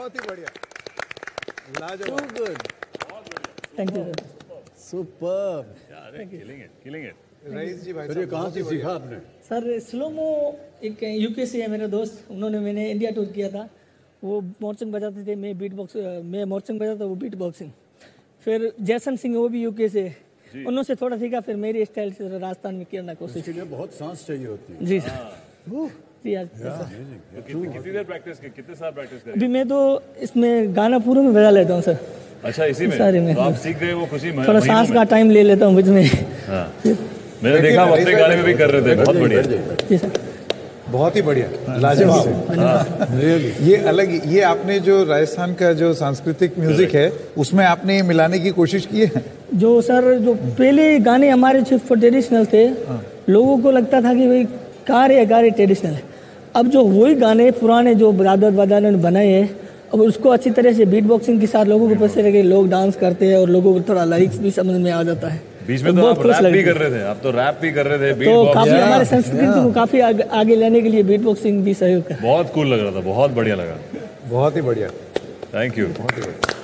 बहुत ही बढ़िया, लाजवाब। Thank you super. Killing it. Raees ji भाई ये कहाँ से सीखा आपने? सर। स्लोमो एक यूके से है मेरा दोस्त, उन्होंने मैंने इंडिया टूर किया था, वो मोर्चिंग बजाते थे, मैं मोर्चिंग बजाता, वो बीट बॉक्सिंग। फिर जैसन सिंह वो भी यूके से, उन्होंने थोड़ा सीखा, फिर मेरी स्टाइल से राजस्थान में करने की कोशिश। इसके लिए बहुत सांस चाहिए होती है। जी सर। जी आज कितनी देर प्रैक्टिस की, कितने साल प्रैक्टिस करी? अभी मैं तो इसमें गाना पूरे में बजा लेता हूँ सर। अच्छा, इसी में सारे में तो आप सीख गए वो खुशी में? थोड़ा सांस का टाइम ले लेता हूँ बीच में। हाँ। मैंने देखा आप अपने गाने में भी कर रहे थे, बहुत बढ़िया। जी सर। बहुत ही बढ़िया, लाजवाब। ये अलग, ये आपने जो राजस्थान का जो सांस्कृतिक म्यूजिक है उसमें आपने मिलाने की कोशिश की है? जो सर, जो पहले गाने हमारे सिर्फ ट्रेडिशनल थे, लोगों को लगता था कि भाई कार ट्रेडिशनल है। अब जो वही गाने पुराने जो दादा ने बनाए हैं, अब उसको अच्छी तरह से बीट बॉक्सिंग के साथ लोगों को पसंद है कि लोग डांस करते हैं और लोगों को थोड़ा लाइक्स भी समझ में आ जाता है। बीच में तो आप रैप भी कर रहे थे, आप तो रैप भी कर रहे थे, बीट तो काफी हमारे संस्कृति को काफी आगे लाने के लिए बीट बॉक्सिंग भी सहयोग है। बहुत कूल लग रहा था, बहुत बढ़िया लगा। बहुत ही बढ़िया, थैंक यू। बहुत ही बढ़िया।